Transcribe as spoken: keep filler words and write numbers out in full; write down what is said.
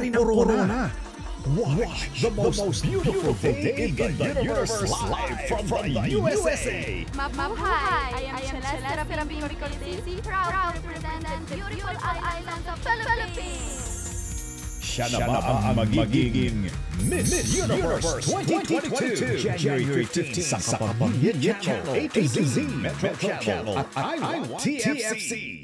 ng corona. Watch the most beautiful day in the universe live from the U S A. Mabuhay! I am Celeste Cortesi, proud to represent the beautiful islands of Philippines. Siya na ba ang magiging Miss Universe twenty twenty-two January fifteenth sa Kapamilya Channel A to Z Metro Channel at I W A T F C.